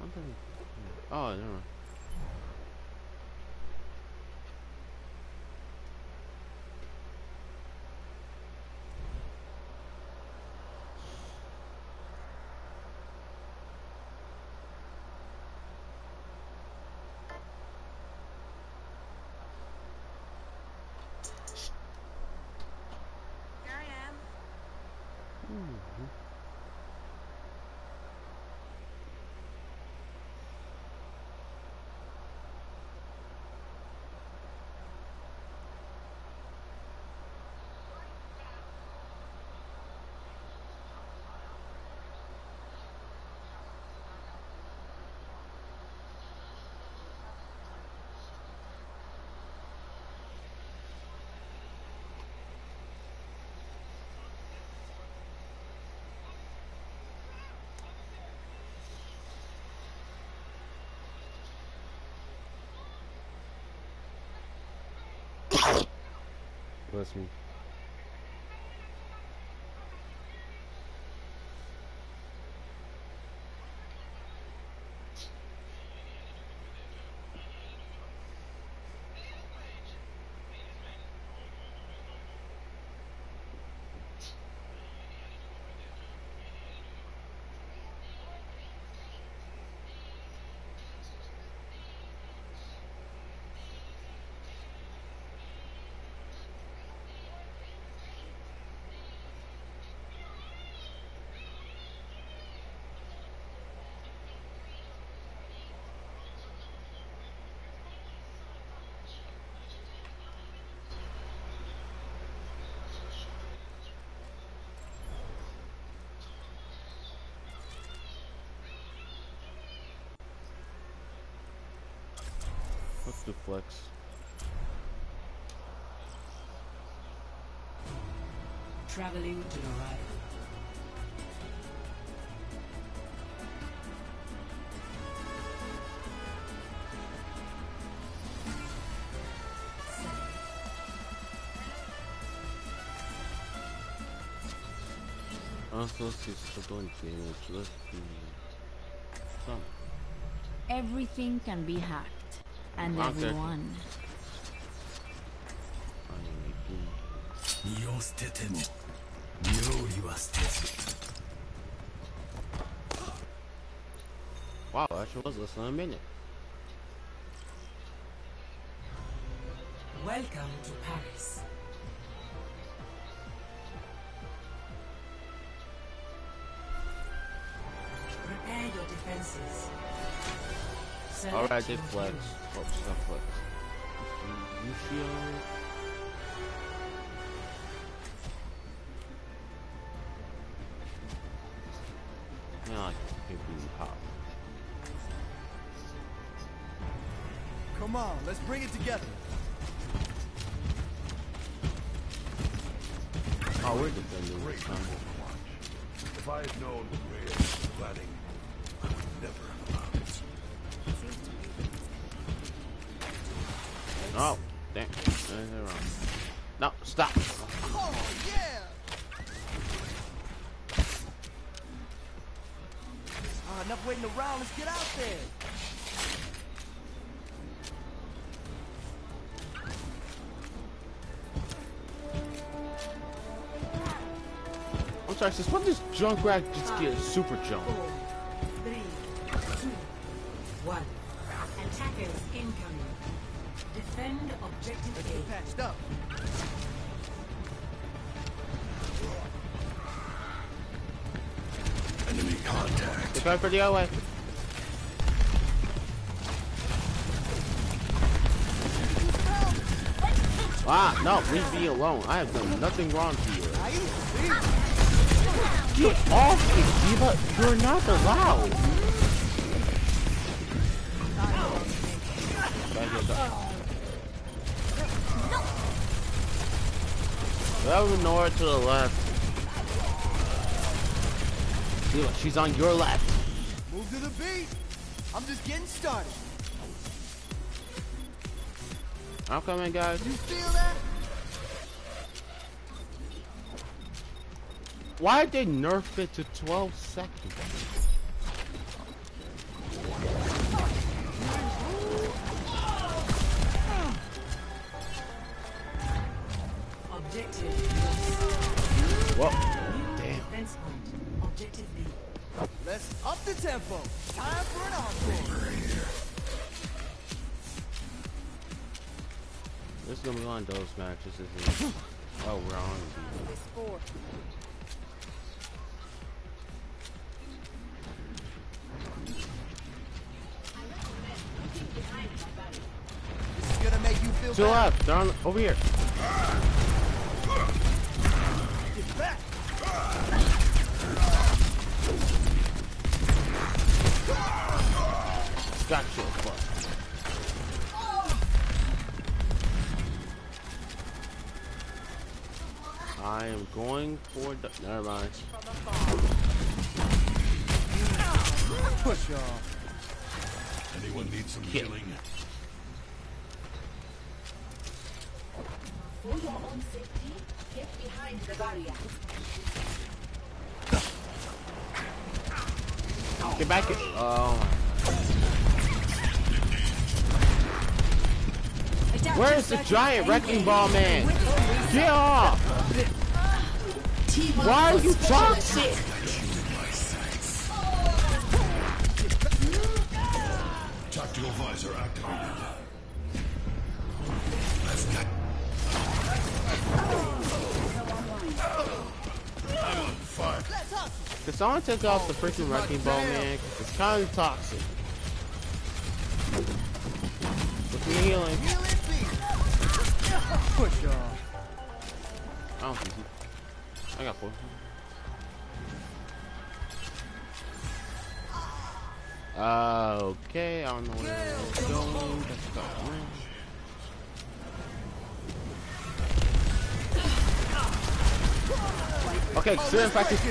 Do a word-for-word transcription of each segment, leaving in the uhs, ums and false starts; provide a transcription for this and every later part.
Something. Oh, no. Here I am. Mm-hmm. Bless me. Let's do flex. Traveling to the right. Also, si sto doing damage, let's do some. Everything can be hacked, and Okay. everyone. Wow, actually was less than a minute. Welcome to Paris. Prepare your defenses. Alright, I did flex. Oh, she's not flex. Lucio. Yeah, like being pop. Come on, let's bring it together. Oh, we're defending Great this time. Overwatch. If I had known the way of planning, I would never have allowed it. Oh, damn. They're wrong. No, stop. Oh, yeah! Ah, enough waiting around. Let's get out there. I'm sorry, since when does Junkrat just get a super jump? Four, three, two, one. Attackers incoming. Defend objective Let's get A. patched up. Enemy contact. Get back for the other way. Ah, no, leave me alone. I have done nothing wrong to you. Get off me, D.Va. You're not allowed. Well, Nora to the left. D.Va, she's on your left. Move to the beat. I'm just getting started. I'm coming, guys. You feel that? Why did they nerf it to twelve seconds? Let's up the tempo. Time for an encore. This is gonna be one of those matches, isn't it? Oh, we're on. This four. This is gonna make you feel To the better. left, they're on over here. Get back. Got you, fuck. I am going for the. Never mind. Push off. Anyone need some Hit. healing? For your own safety, get behind the barrier. Get back! Oh my. Where's the giant wrecking ball man? Get off! Why are you toxic? Tactical visor activated. I've got. I'm on fire. Can someone take off the freaking wrecking ball man? 'Cause it's kind of toxic. With me healing. Heal it, beat. Push off. I don't think he. I got four. Uh, okay, I don't know where it's going. Let's go. Okay, so in fact,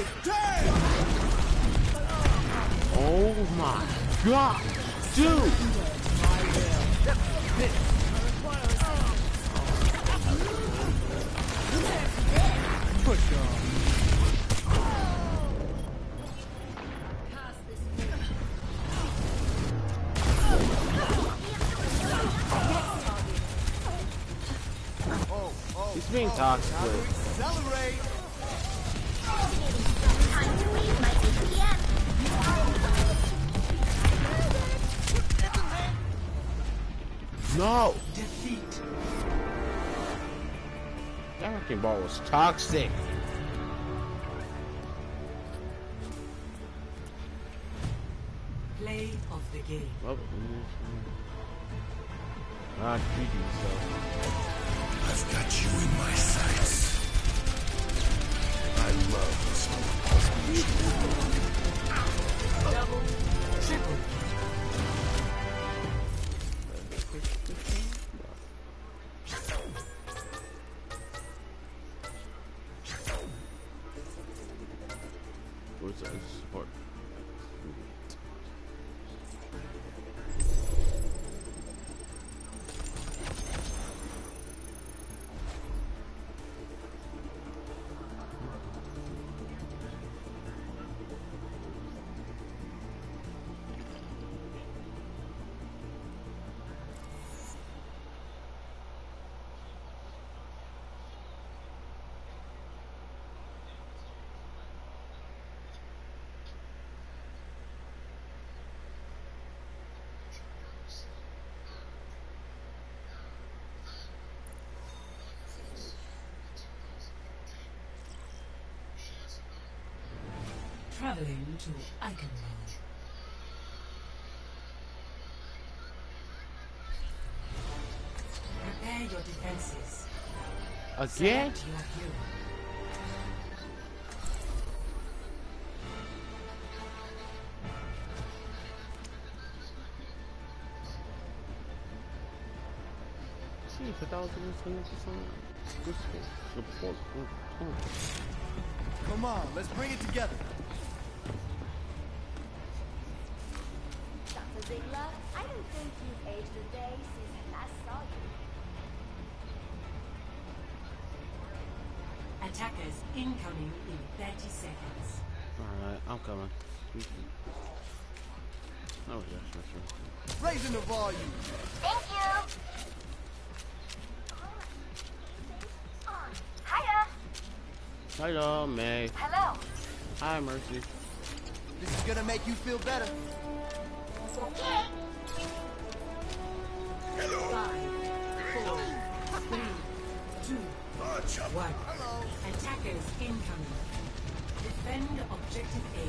oh my god, dude! Push off. Oh, oh, He's being oh. toxic. Time to accelerate. No! Defeat. That wrecking ball was toxic. Play of the game. Oh, not treating yourself. I've got you in my sights. I love this Double, triple. What's that support? Traveling to Iconland. Prepare your defenses. Again? Select your hero. See, if that was going to some good support. Come on, let's bring it together. Doctor Ziegler, I don't think you've aged a day since I last saw you. Attackers incoming in thirty seconds. Alright, I'm coming. Oh, yeah, sure, sure. Raising the volume. Thank you. Hiya. Hello, May. Hello. Hi, Mercy. This is gonna make you feel better. Five, four, three, two, one. Attackers incoming. Defend objective A.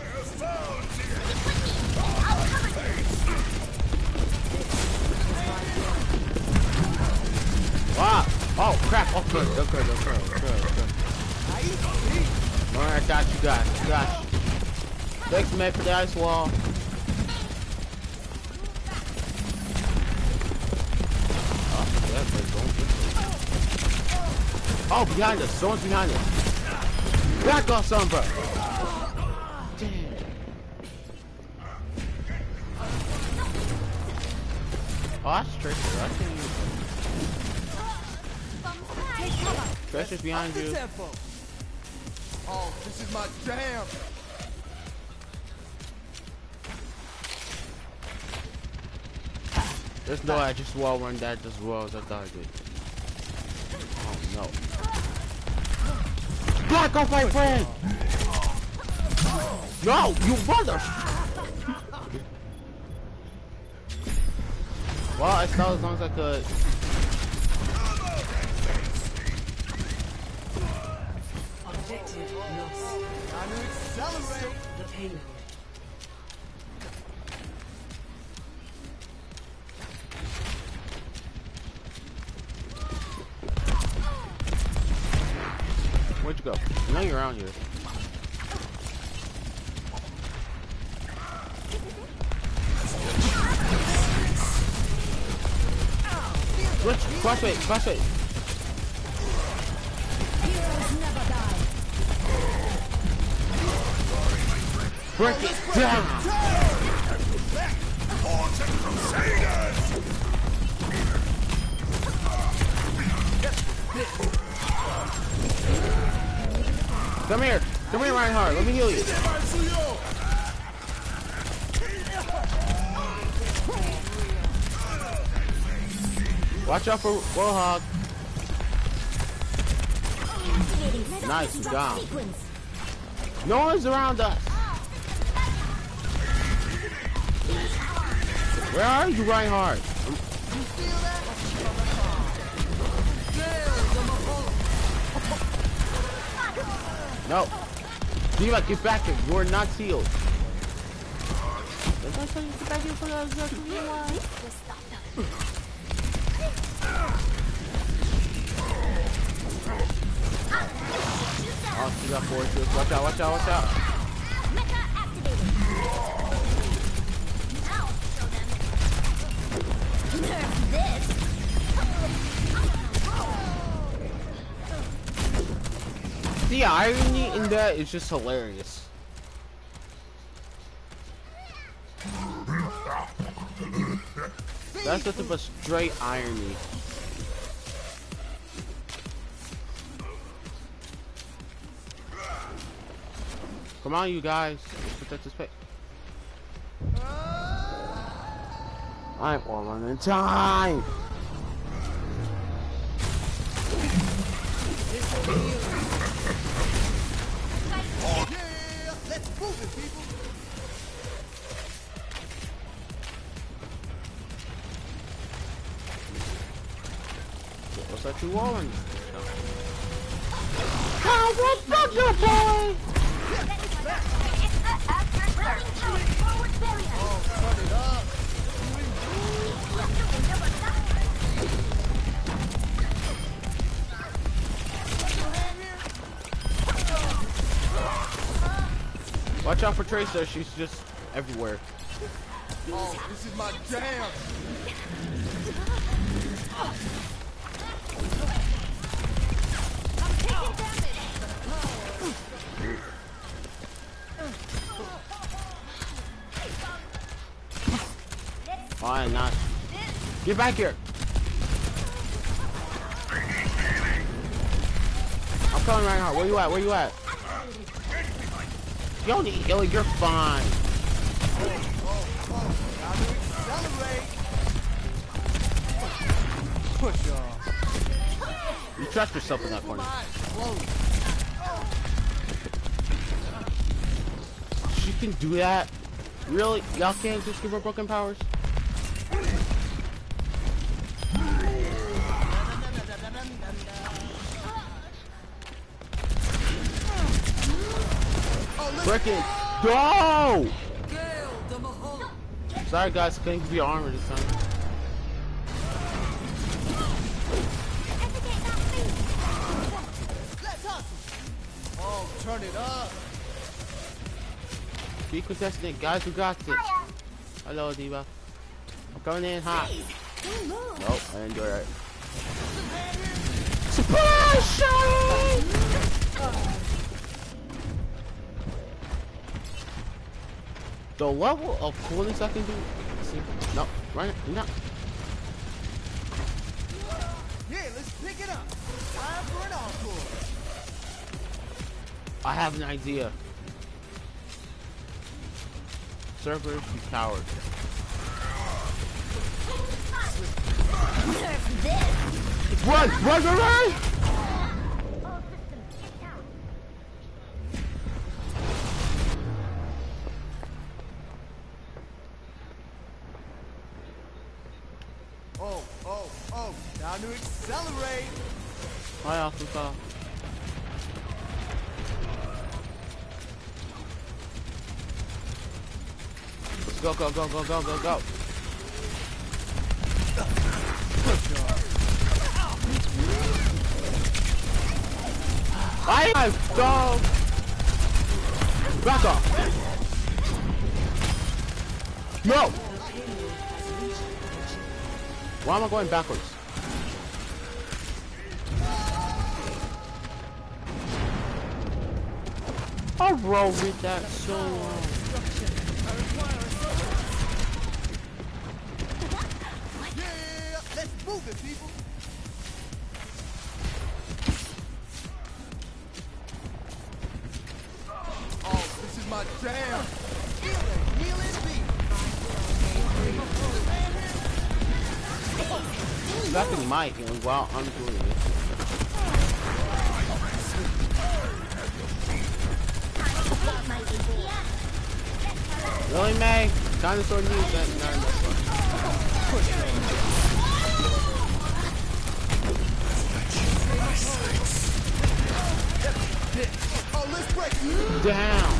Ah! Oh crap! Oh good, good, good, good, good, good, good. Alright, got you, got you, got you. Thanks, mate, for the ice wall. Oh, yeah, oh, behind us. Someone's behind us. Back off, son, bro. Damn. Oh, that's Tracer. I can't use it. Tracer's behind you. Oh, this is my jam. There's no way I just wall run that as well as I thought I did. Oh no. Block off my friend! No, you mother! Well, I stalled as long as I could. Objective lost. Time to accelerate. The payload. Where'd you go? I know you're around here. Switch! Crossfade! Crossfade! Heroes never die. Break it down! Come here! Come here, Reinhardt! Let me heal you! Watch out for Warhog! Nice, we're down. No one's around us! Where are you, Reinhardt? No. D.Va, get back here. You're not sealed. Get back here for the oh, she got four kills. Watch out, watch out, watch out. Mecha activated. Now show them. Nerf this. The irony in that is just hilarious. That's nothing but straight irony. Come on, you guys. Let's protect this pay. I ain't one in time. Yeah, let's move it, people. What's that you walling? How the fuck you boy? Oh, cut it up. Watch out for Tracer, she's just everywhere. Oh, this is my jam. Why not? Get back here! I'm coming right now. Where you at? Where you at? You don't need healing, you're fine. Oh, oh, time to accelerate. Push off. You trust yourself in that corner. She can do that? Really? Y'all can't just give her broken powers? Frickin' go! Sorry guys, couldn't give you armor this time. Oh, turn it up. Keep contesting it, guys. We got this. Hello, D V A. I'm coming in hot. Nope, I didn't do it right. Surprise shot! The level of coolness I can do. See, no, run it, no. Yeah, let's pick it up. Time for an encore. I have an idea. Servers, you cowards. Run! Run! Run! Run! Oh, oh, oh, time to accelerate. Hi, Africa. Let's go, go, go, go, go, go, go. I have go. Back off. No. Why am I going backwards? I rolled with that so long. Yeah, let's move it, people. Oh, this is my jam. Healing, healing beat. Sucking my healing while I'm doing this. Really, May? Dinosaur needs that. No, no, Oh, let's break it. down.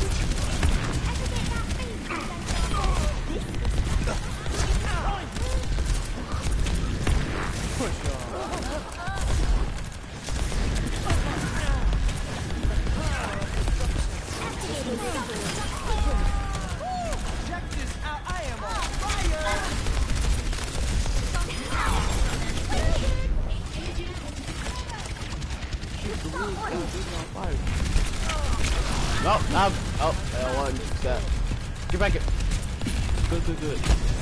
Check this out. I am on fire. No, I'm, oh, I one step. Get back here. Good, good, good.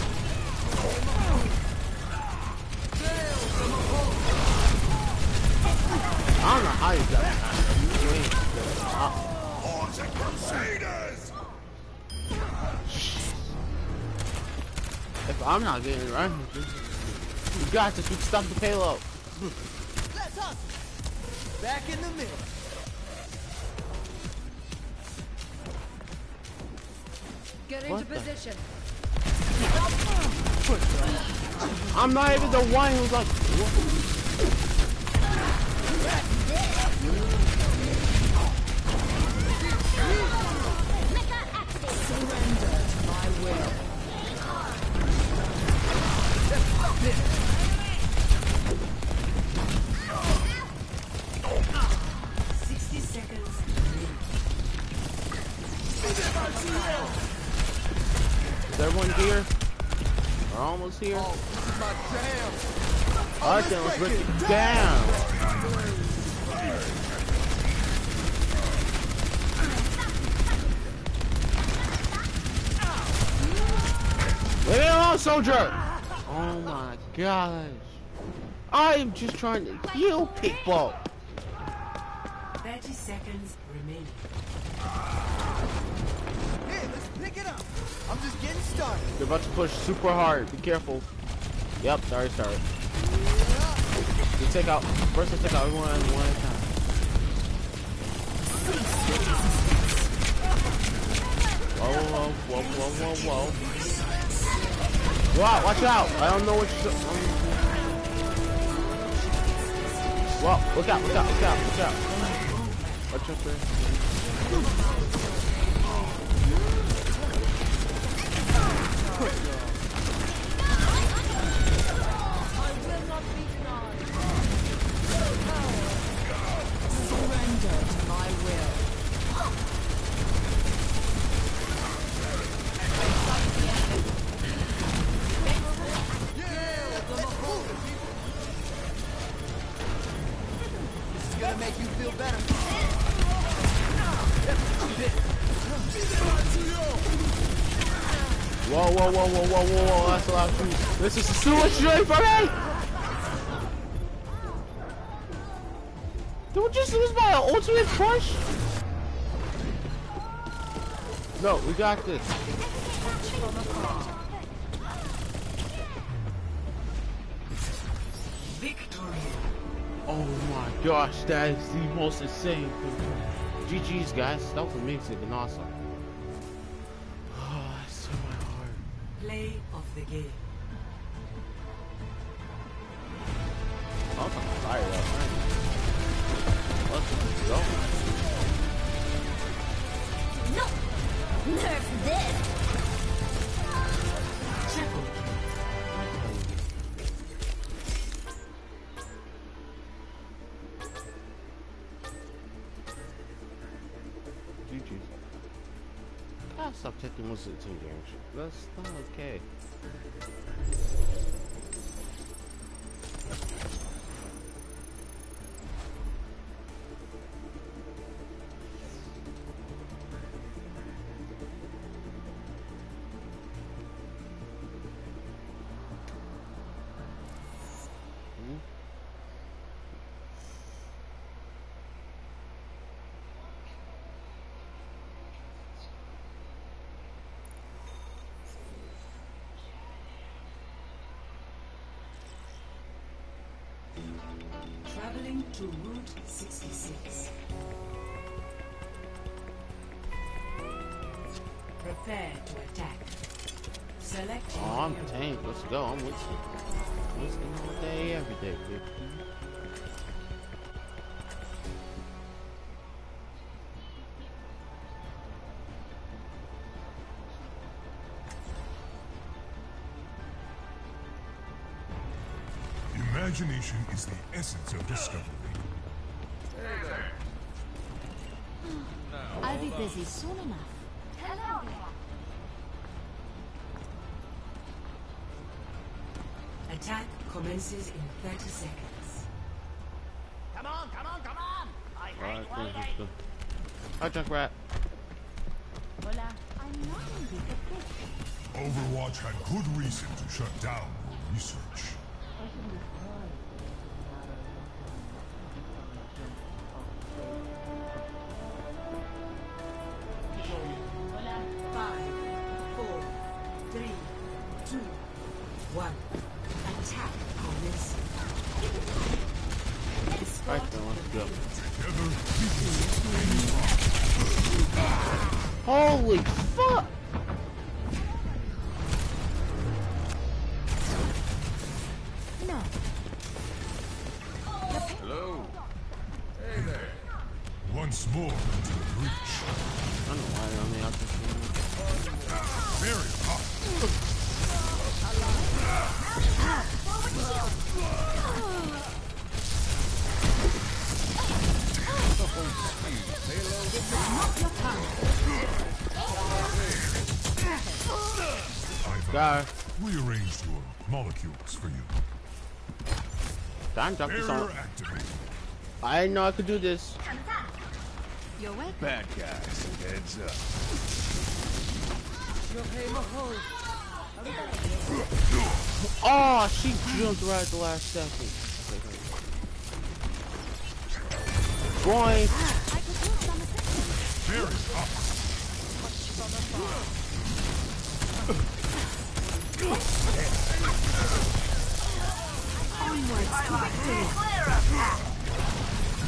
I don't know how you got that. Hordes and Crusaders! If I'm not getting it right, you got this. We can stop the payload. Let's hustle. Back in the middle. Get What into the- position. I'm not even the one who's like. What? Surrender to my will. Sixty seconds. Is everyone here? We're almost here. Oh, this is my jam. Alright then, let's break it down. Leave me alone, soldier! Oh my gosh. I am just trying to heal people. Thirty seconds remaining. Hey, let's pick it up. I'm just getting started. They're about to push super hard. Be careful. Yep, sorry, sorry. You take out, first let's take out everyone one at a time. Whoa, whoa, whoa, whoa, whoa, whoa. Wow, watch out! I don't know what you're... Whoa, look out, look out, look out, look out. Watch out there. Surrender to my will. This is gonna make you feel better. Whoa, whoa, whoa, whoa, whoa, whoa, whoa, that's a lot of food. This is a sewage drain for me! Did we just lose my ultimate push? No, we got this. Victory. Oh my gosh, that is the most insane thing. G G's guys, that was amazing and awesome. Oh, that's so my heart. Play of the game. I was on fire last night. Let's go. No! Nerf this! Triple. G G's. Gotta stop taking most of the team games. That's not okay. Traveling to Route sixty-six. Prepare to attack. Select your Oh, I'm hero. Tank. Let's go. I'm with you. Listening all day, every day, baby. Imagination is the essence of discovery. I'll be busy soon enough. Hello there. Attack commences in thirty seconds. Come on, come on, come on! I Alright, cool, let's go. Hi, Junkrat. Hola. I'm not in deep of this. Overwatch had good reason to shut down your research. Five, four, three, two, one. Attack commences. Alright, then, let's go. Together, we can Holy fuck! No. Hello. Hey there. once more into the breach. I don't know why they're on the outside. Very hot. I've rearranged your molecules for you. Don jumped this Barrier on. activated. I didn't know I could do this. You're welcome. Bad guys, heads up. Oh, she jumped right at the last second. Boing. I could use some assistance. Very hot.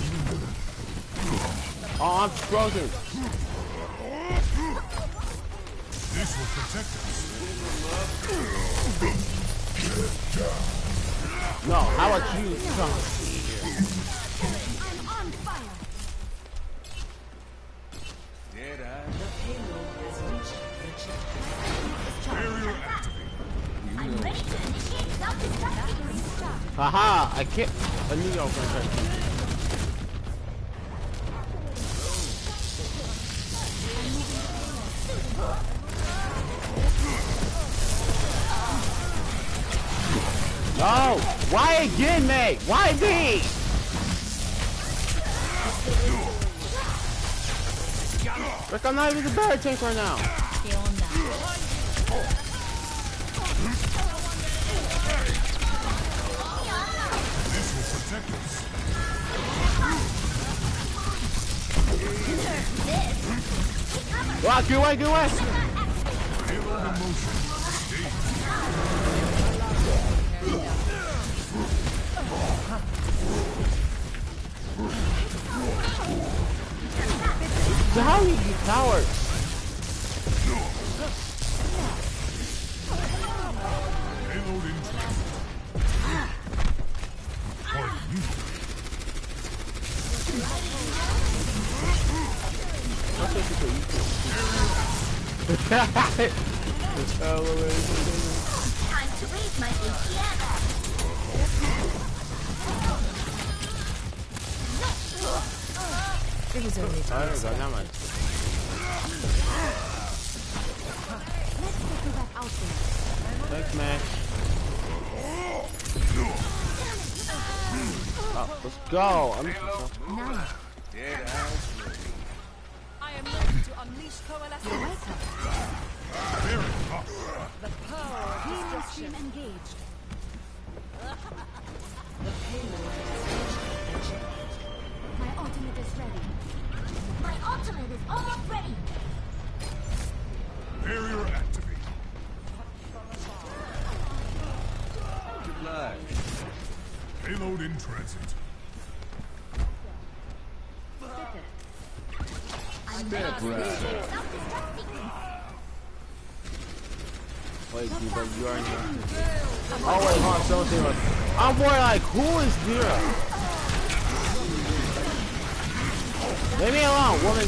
Oh, I'm frozen. This will protect us. No, how about you come I'm on fire. Dead eye. The payload has reached the checkpoint. Barrier activated. I'm ready to initiate self-destruct. Haha, I can't. I knew y'all were gonna try to come. No! Why again, mate? Why me? Look, I'm not even the bear tank right now. ¿Qué onda? This will protect us. Wow, good way, good way. Payload in motion. Stay. How you cowards? Payload in transit. Pardon me. Time to raise my A T M. It was only I don't got that much. Let's get to that out there. Thanks, man. Oh, let's go. I'm Nice. Dead eyes ready. I am ready to unleash coalescence. Welcome. Very hot. The power of Helium destruction. stream engaged. the payload has reached the checkpoint. My ultimate is ready. My ultimate is almost ready. Barrier activated. Good luck. Payload in transit. I'm Step ready to right. initiate self-destruct sequence. Wait, dude, but you are in here. Oh, wait, hold on. Someone say like, I'm more like, who is Vera? Leave me alone, woman.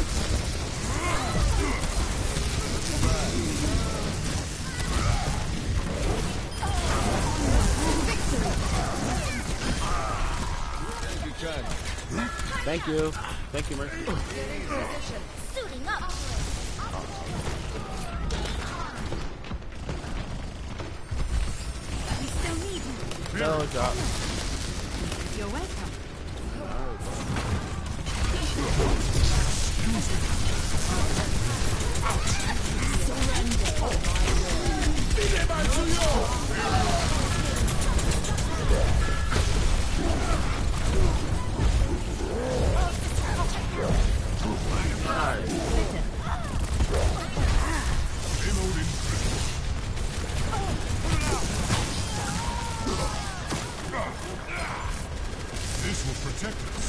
Good try. Thank you. Thank you, Mercy. Suiting up. We still need you. No job. You're welcome. Payload in transit. This will protect us.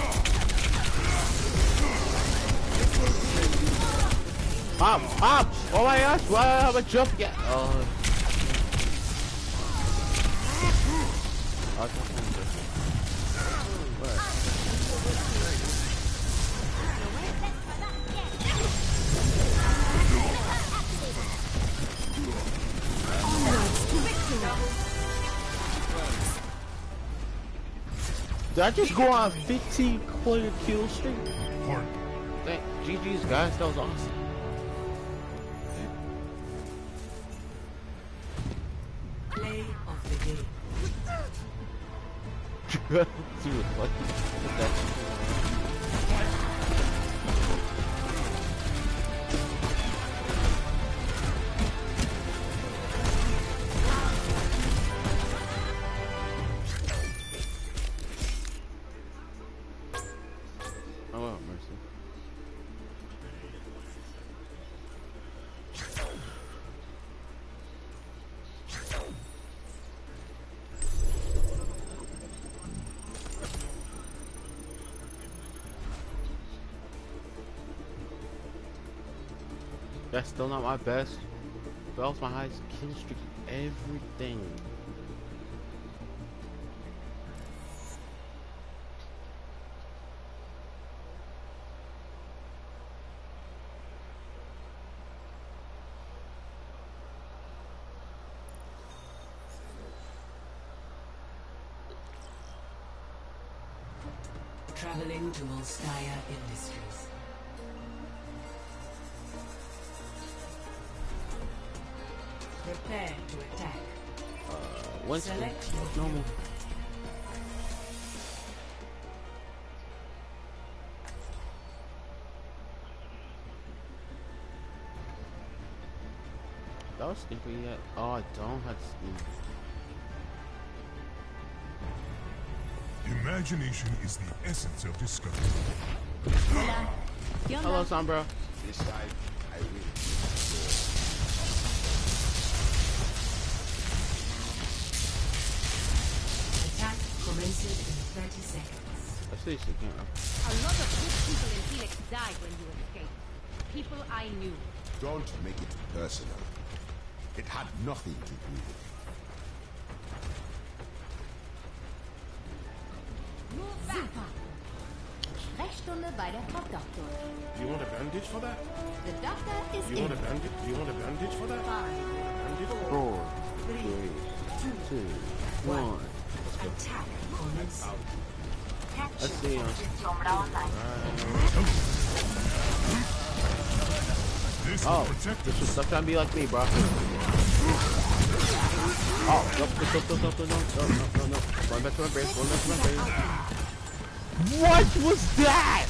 Pop, pop! Oh my gosh, why have a jump yet? Oh. Oh, did I just go on a fifteen player kill streak? Pardon. Thank G G's guys, that was awesome. Play of the game. Dude, what the Oh, wow, mercy. That's still not my best. That was my highest kill streak. Everything. Traveling to Volskaya Industries. Prepare to attack. Uh, what's Select the normal? That was stupid yet. Oh, I don't have to speak. Imagination is the essence of discovery. Hola. ¿Qué onda? Hello, Sombra. This time, I will. Attack commences in thirty seconds. I see she can. A lot of good people in Felix died when you escaped. People I knew. Don't make it personal. It had nothing to do with it. Move back. Sprechstunde bei der Frau Doktor. You want a bandage for that? The doctor is You in. want a bandage? You want a bandage for that? Five, Bandage? Four, Three, three, two, two, one. attack commencing. Let's see. Um, This oh, will protect this us. was stop trying to be like me, bro. Oh, no, no, no, no, no, no, no, no, no. Going back to my brace. Going back to my brace. What was that?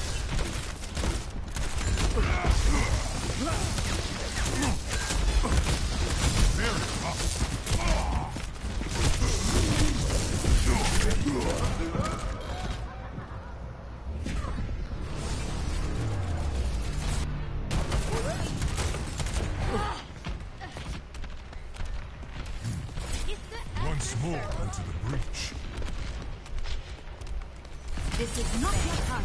Once more into the breach. This is not your time.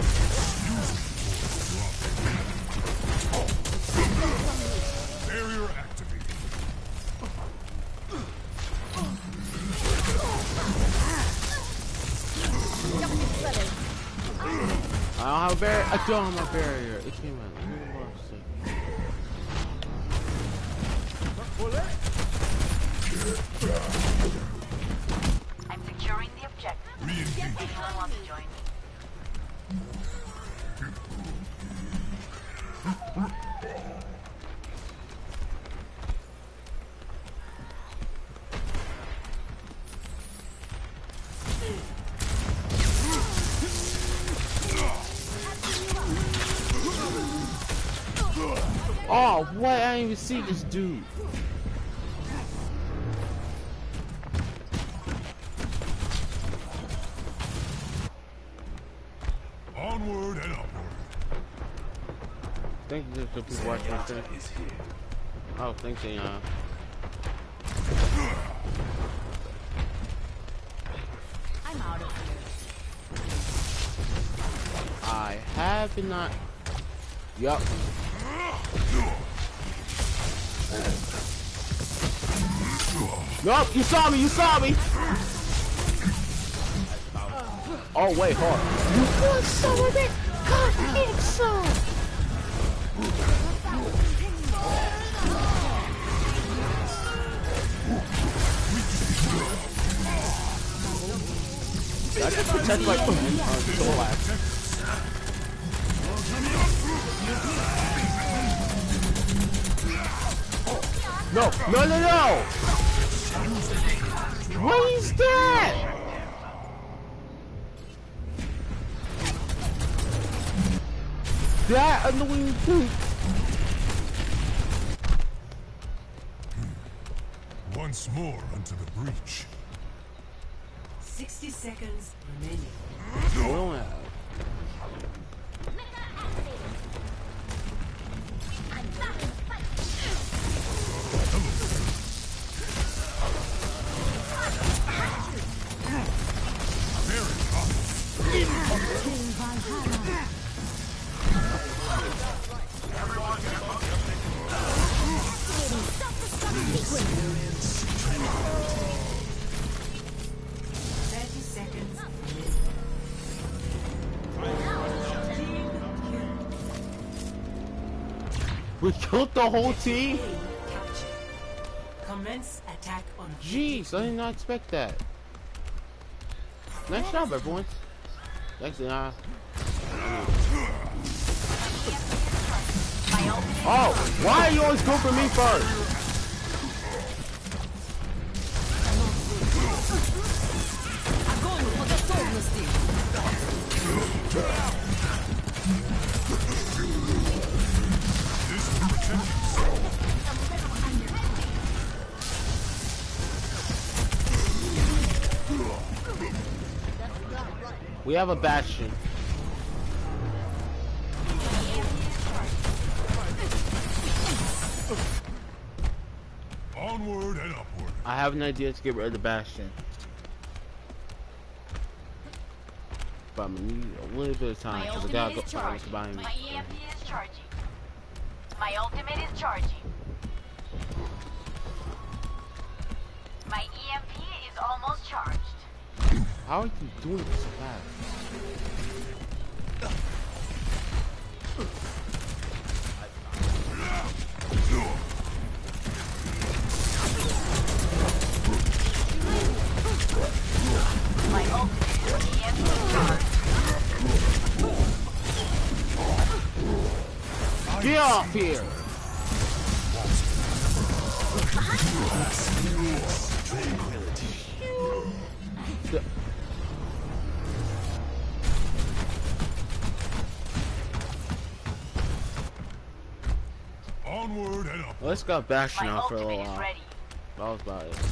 Barrier activated. I don't have a barrier. I don't have a barrier. It came out. I'm securing the objective. Re-engage. Anyone want to join me? Oh, what? I didn't even see this dude. Onward and upward. Thank you to people watching my thing. Oh, thanks, Ayan. I'm out of here. I have not. Yup. Nope, you saw me, you saw me! Oh, wait, hold on. You want some of it? Come get some! I just protect my uh, soul axe. No, no, no, no! What is that? That annoying thing. Once more unto the breach. Sixty seconds remaining. We don't have. thirty seconds. We killed the whole team? Capture. Commence attack on. Jeez, I did not expect that. Nice job, everyone. Actually, nah. Oh, why are you always going for me first? We have a bastion. Onward and upward. I have an idea to get rid of the bastion. But I'm gonna need a little bit of time because I gotta go find to buy me. My E M P is charging. My ultimate is charging. My E M P is almost charged. How are you doing this so fast? My ultimate E M P is charged. Get off here! Onward and upward. Let's go bastion My out for a little ultimate is while. ready. That was about it.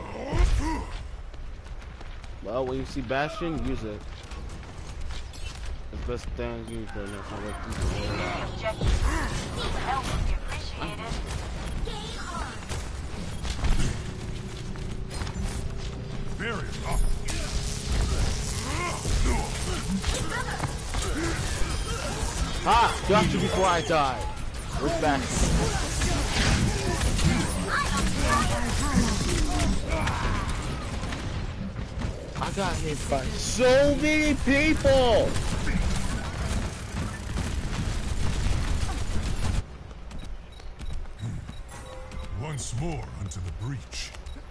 Well, when you see bastion, use it. It's the best thing to use right now. So like, The objective. Help would be appreciated. Barrier up. ah, got you before I die. Where's bastion? I got hit by so many people. Once more unto the breach.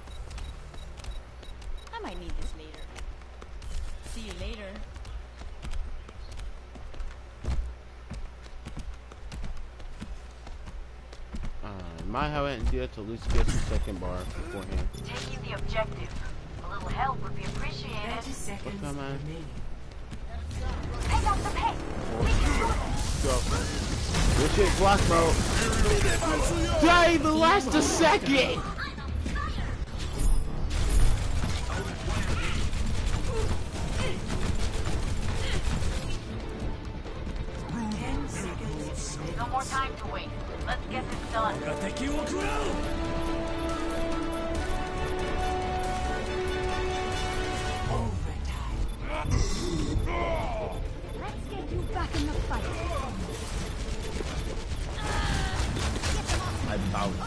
I might need this later. See you later. Uh, might have an idea to at least get the second bar beforehand. Taking the objective. A little help would be appreciated. thirty seconds What's that, man? remaining. Pick up the pace. We can do it. Go. Good shit, block, bro. Didn't even last a second. Ten seconds. No more time to wait. Let's get this done. Let's get you back in the fight. I bounced.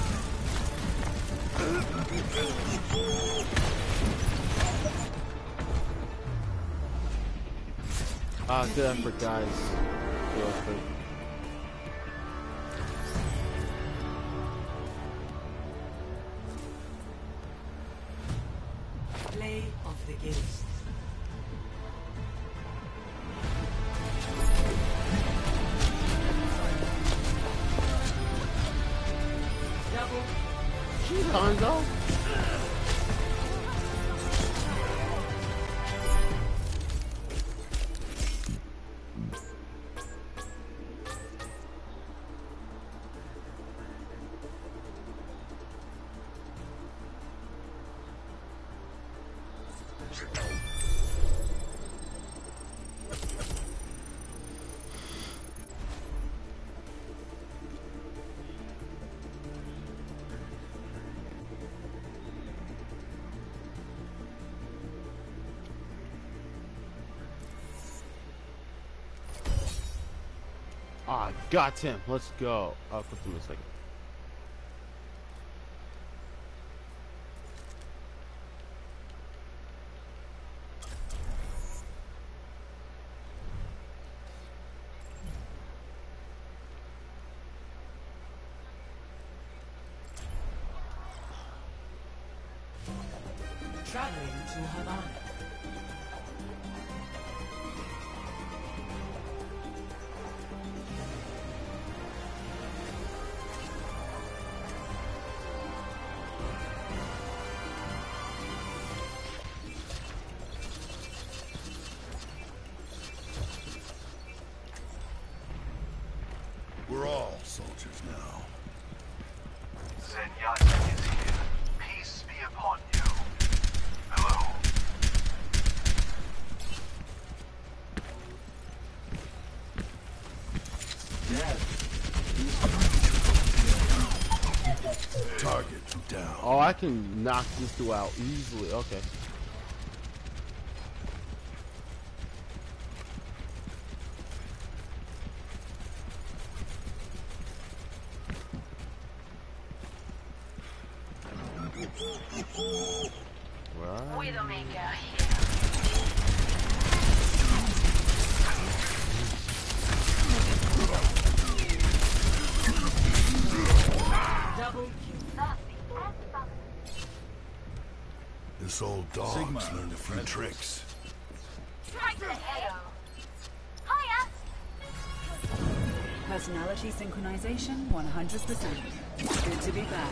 Ah, good effort, guys. Good effort. Play of the game. Gonzo? Ah, got him. Let's go. I'll put him in a second. Traveling to Havana. We're all soldiers now. Zenyatta is here. Peace be upon you. Hello. Target down. Oh, I can knock this dude out easily. Okay. Widowmaker here. Double This old dog's Sigma. learned a few tricks. Try to hell. Hiya. Personality synchronization one hundred percent. Good to be back.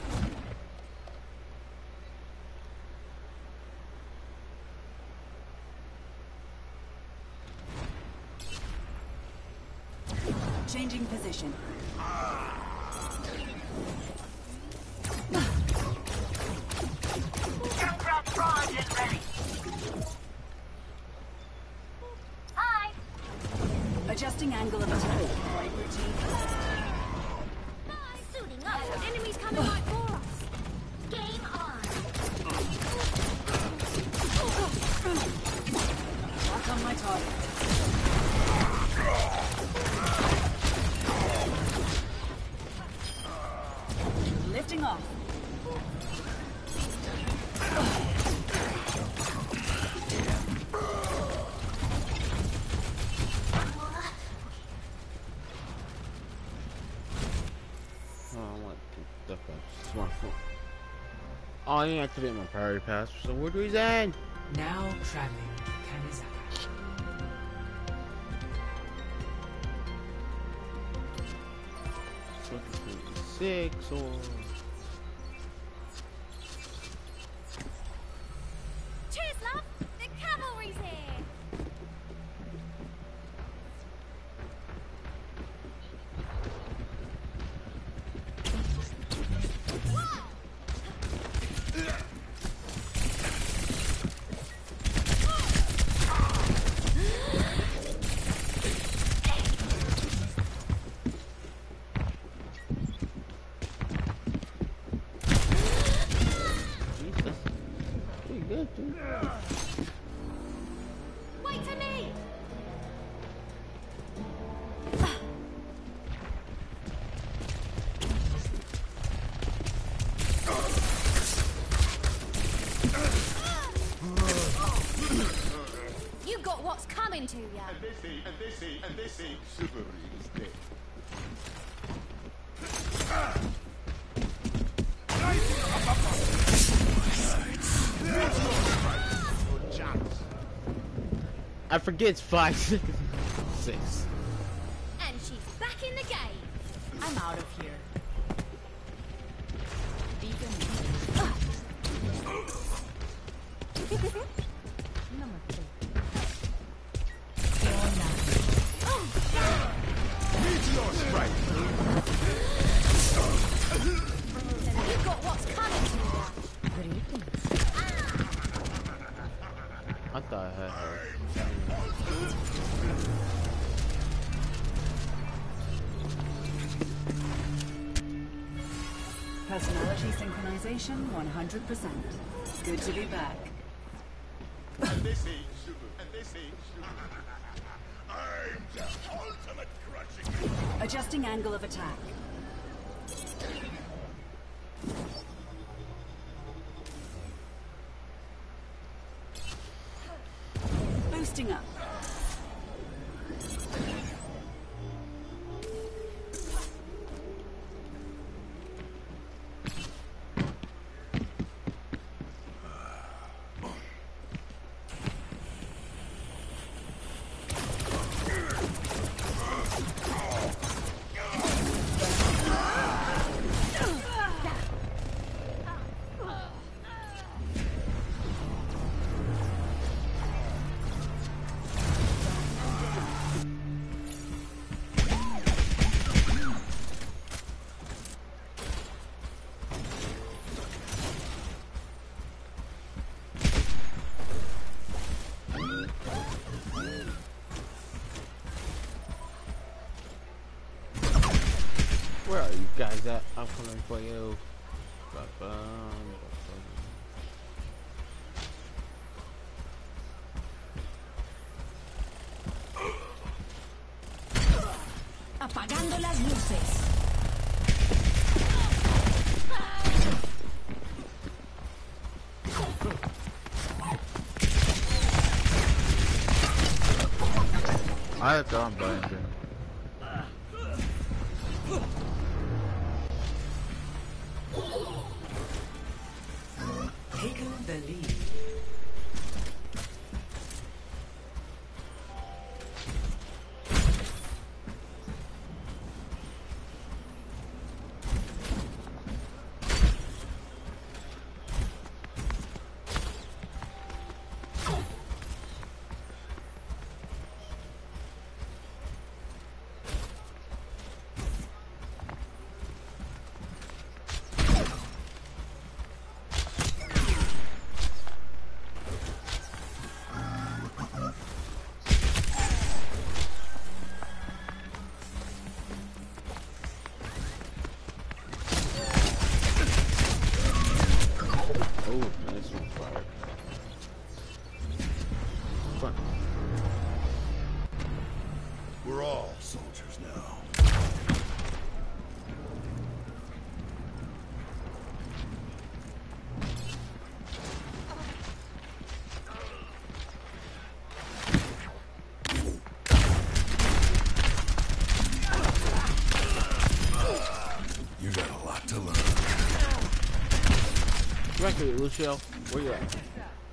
Changing position. Junkrat primed and ready. Hi. Adjusting angle of attack. Right routine. Suiting up. Enemies coming right for us. Game on. Mark on my target. Lifting off. Oh, I want the smartphone. Oh, I didn't activate my priority pass for some weird reason. Now traveling to Kanizaka. Six or Cheers, love. The cavalry's here. Jesus, pretty good, dude. Wait for me. You got what's coming to ya. And this see, and this see, and this see. Chivalry is dead. I forget it's five, six, six. And she's back in the game. I'm out of here. Beacon. Number two. Meteor strike. You got what's coming to ya. I thought I had her. Personality synchronization one hundred percent. Good to be back. And this see, and this see. I'm the ultimate crushing. Adjusting angle of attack. Boosting up. Where are you guys at? I'm coming for you. Apagando las luces. I have gone blind. Taken the lead. We're all soldiers now. You got a lot to learn. Record, Lucio. Where you at?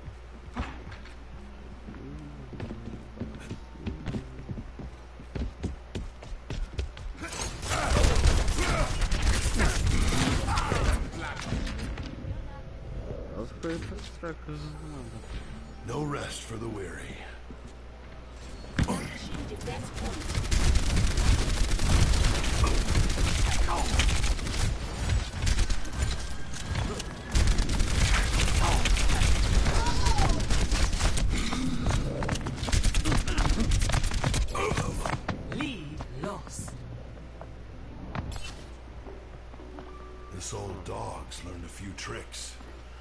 No rest for the weary. Lead lost. This old dog's learned a few tricks.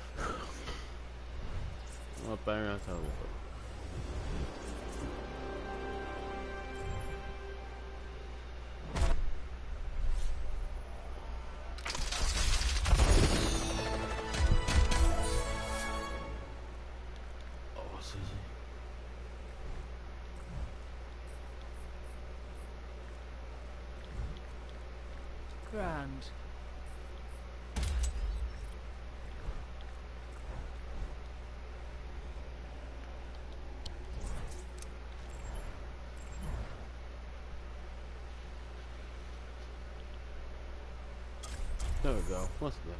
What better not tell you? Oh, Susie. Grand. There we go. What's that?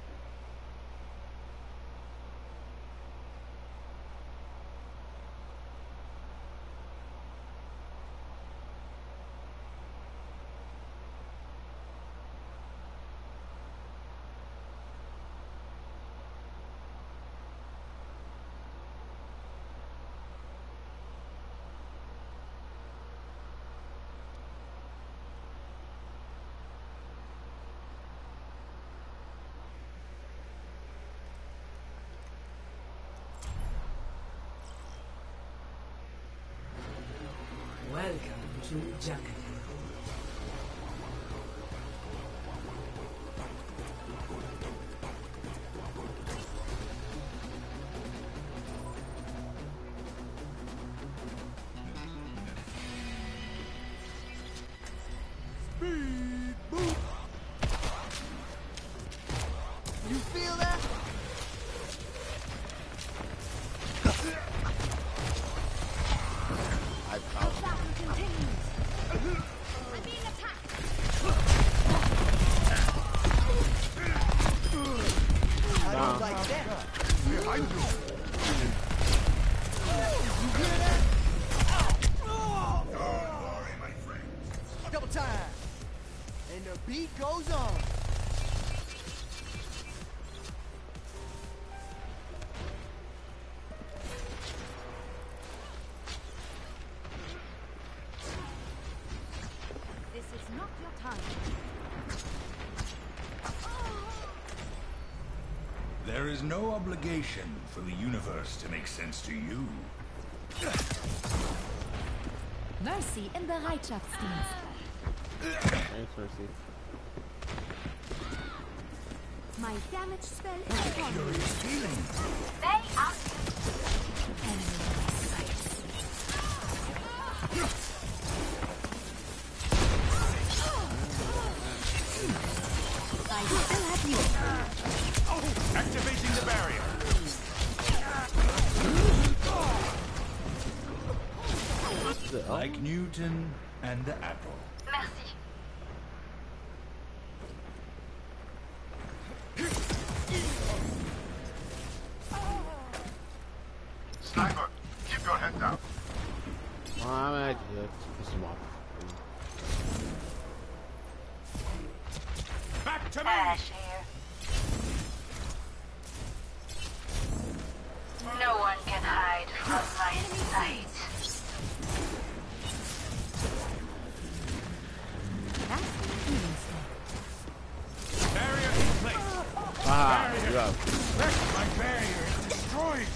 Welcome to Jungle. Speed boot. You feel that? I found Battle continues. I'm being attacked. I don't like that. Behind you. You hear that? Double time. And the beat goes on. This is not your time. There is no obligation for the universe to make sense to you. Mercy im Bereitschaftsdienst. Thanks, Mercy. My damage spell is upon you. Curious feeling. They are enemy sight. I still have you. Activating the barrier. Like Newton and the apple. Merci. Sniper, keep your head down. Oh, I'm actually uh, piss him off. Back to me. Ash here. No one can hide from my sight. Barrier in place. Ah, you're up. My barrier is destroyed.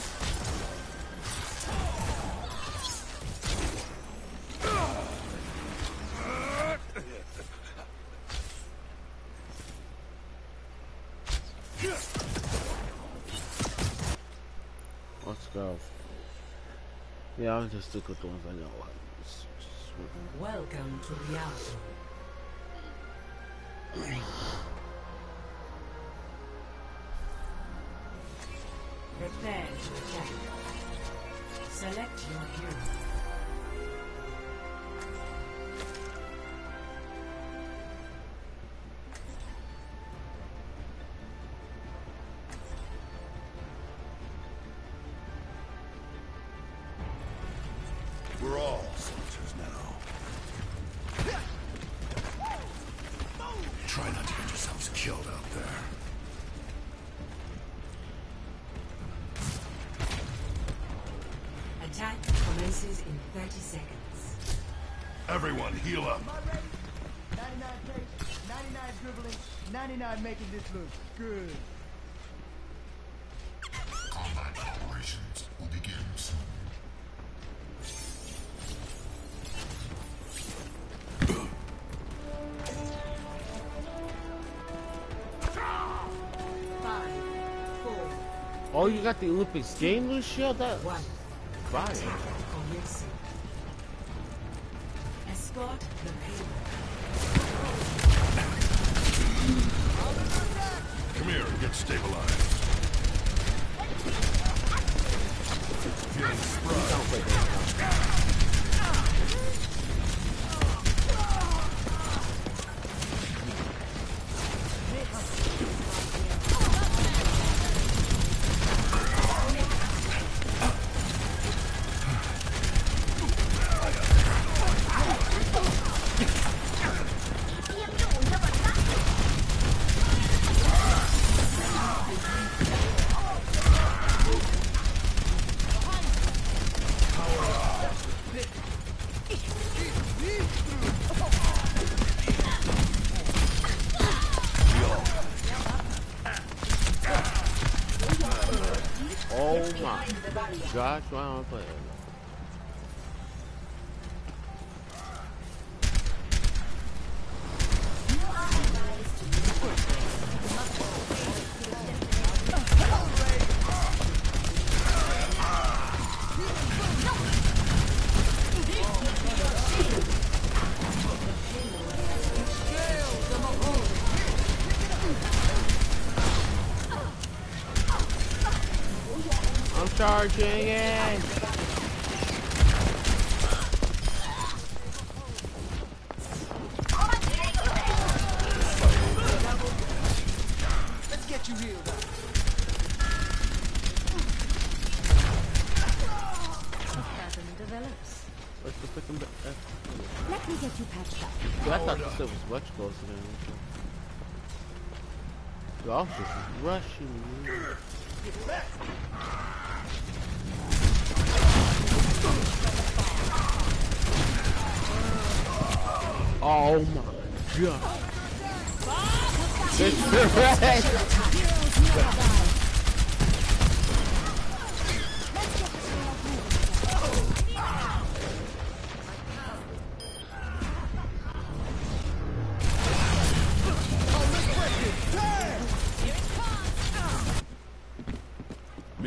Let's go. Yeah, I'll just stick with the ones I know. It's just- Welcome to reality. Prepare to attack. Select your hero. We're all soldiers now. Try not to get yourselves killed out there. Attack commences in thirty seconds. Everyone, heal up. ninety-nine pace, ninety-nine dribbling, ninety-nine making this look good. Combat operations will begin soon. Five, four, Oh, you got the Olympics game, Lucio? That one. fire. Attack commencing. Escort the payload. Come here and get stabilized. Feeling spry. Oh my gosh, why am I playing? I'm charging in. Let's get you healed up. Pattern develops. What's the freaking ba- uh, Let me get you patched up. yeah, I thought this stuff was much closer than this. Y'all just rushing me. Oh my god. This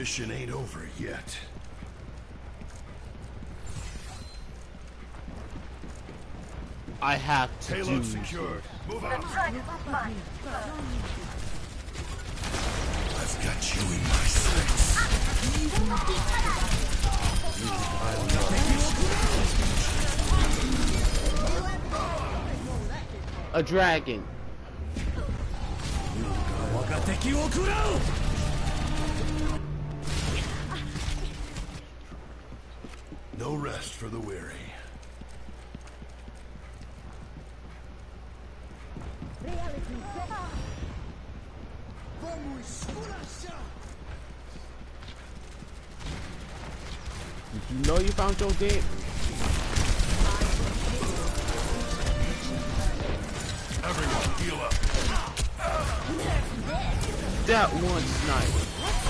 Mission ain't over yet. I have to Payload do secured. Move out. I've got you in my sights. a dragon. No rest for the weary. Did you know you found your game? Everyone, heal up. That one sniper.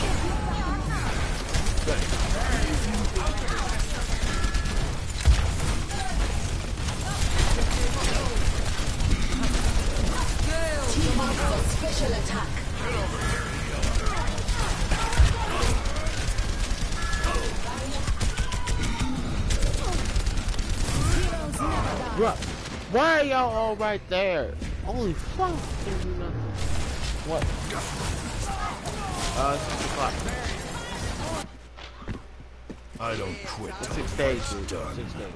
Special attack. Bruh, why are y'all all right there? Holy fuck, can't do nothing. What? Uh, six o'clock. I don't quit. Six days, dude. Six days.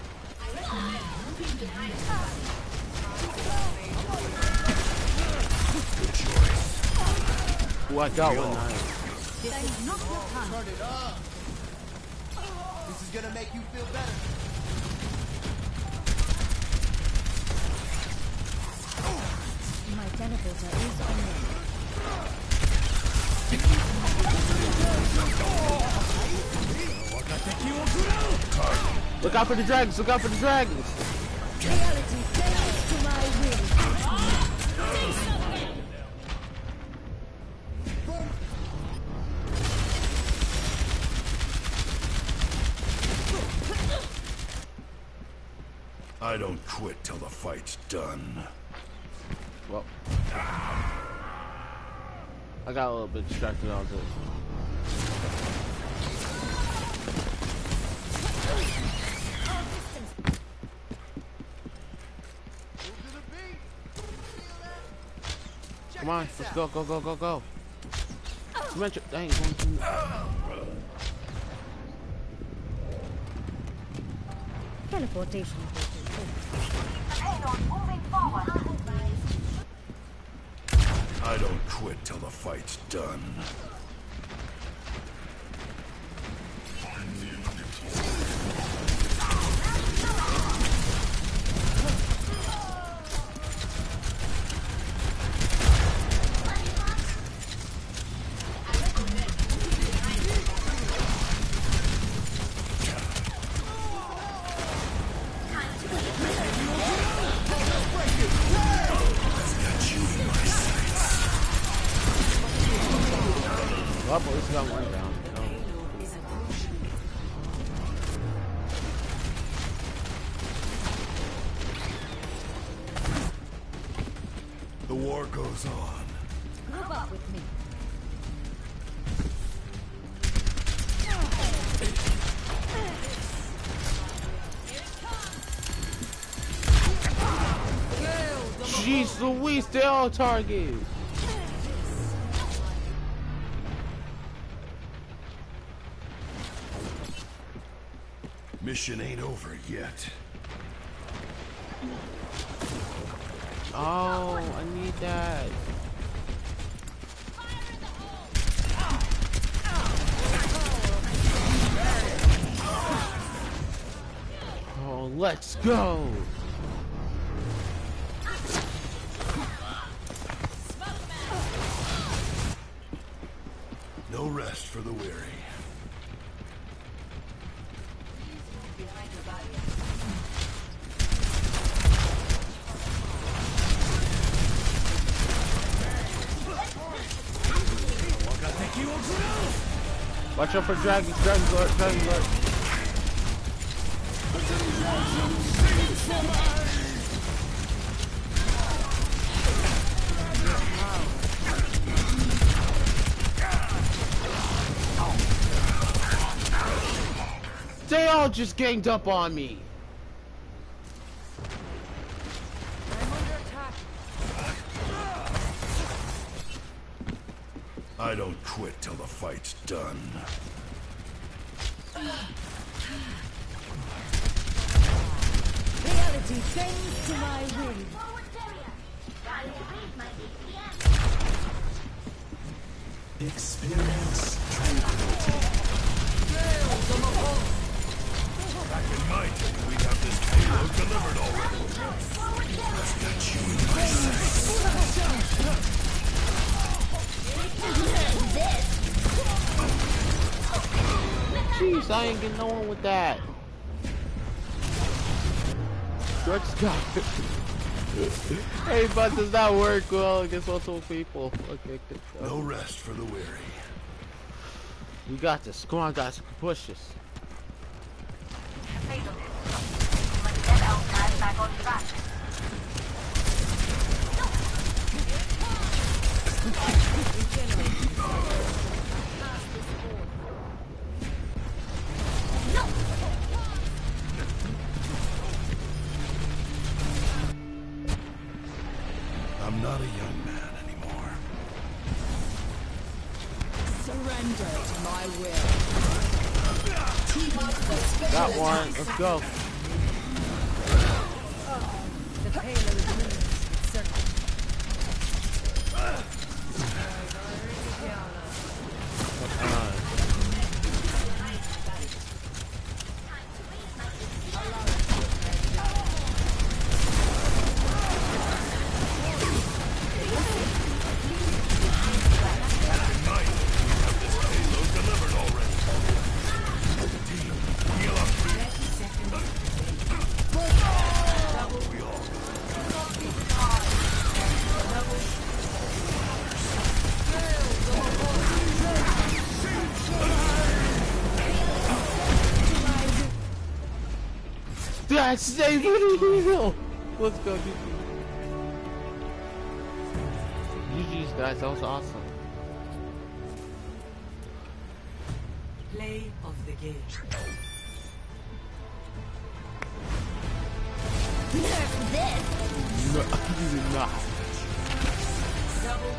Good choice. Ooh, I got one nine. Turn it up. This is gonna make you feel better. My teleporter is online. Look out for the dragons, look out for the dragons. Reality bends to my will. I don't quit till the fight's done. Well, I got a little bit distracted on this. Come on, let's go, go, go, go, go. Dimension, dang, going to... Teleportation. I don't quit till the fight's done. Oh, at least we got one down. No. The war goes on. Group up with me. Jeez Louise, they all target. Mission ain't over yet. Oh, I need that. Oh, let's go. No rest for the weary. Watch out for dragons, dragons lord, dragons lord. They all just ganged up on me. I'm under attack. I don't quit till the fight's done. Reality bends to my will. Experience tranquility. Back in my day, we'd have this payload delivered already. I've got you in my sights. Jeez, I ain't getting no one with that. George Scott. Hey, but does not work well against multiple people. Okay, good. No rest for the weary. We got this. Come on, guys. Push this. I'm not a young man anymore. Surrender to my will. Got one. Let's go. The payload moves with certainty. That's saving the Let's go, G G. G G's, guys. That was awesome. Play of the game. No, you did not. Double.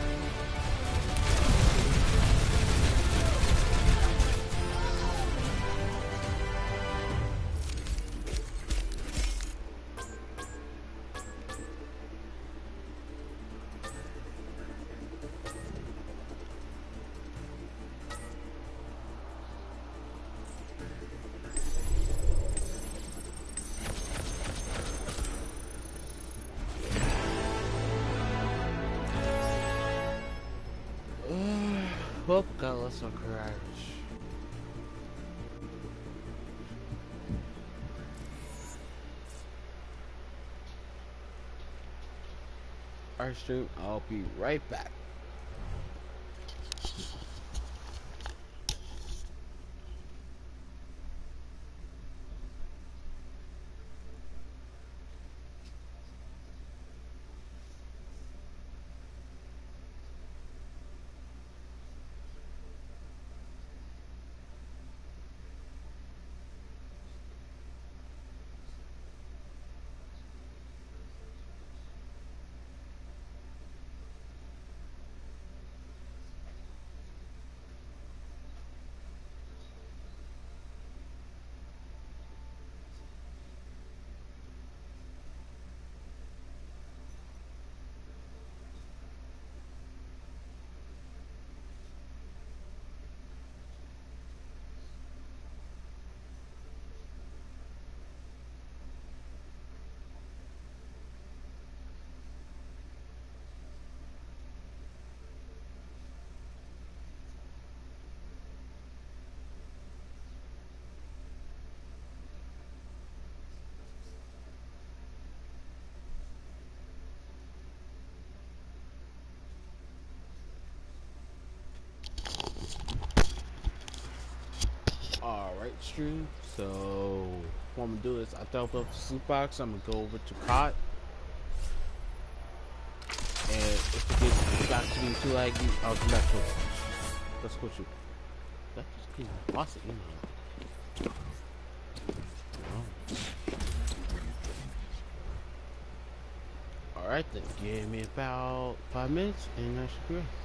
Hope got less on courage. Our stream, I'll be right back. Alright, stream. So, what I'm gonna do is I throw up the sleep box. I'm gonna go over to cot. And if it gets back to me too laggy, I'll come back to it. Let's go shoot. That just came lots of email. Alright then, give me about five minutes and I should be ready.